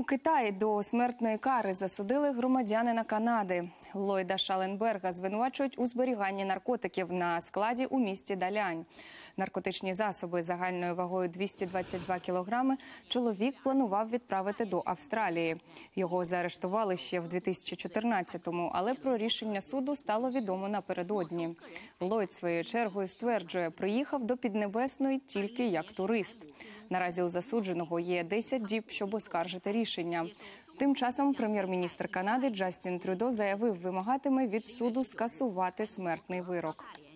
У Китаї до смертної кари засудили громадянина Канади. Ллойда Шаленберга звинувачують у зберіганні наркотиків на складі у місті Далянь. Наркотичні засоби загальною вагою 222 кілограми чоловік планував відправити до Австралії. Його заарештували ще в 2014-му, але про рішення суду стало відомо напередодні. Ллойд своєю чергою стверджує, приїхав до Піднебесної тільки як турист. Наразі у засудженого є 10 діб, щоб оскаржити рішення. Тим часом прем'єр-міністр Канади Джастін Трюдо заявив, вимагатиме від суду скасувати смертний вирок.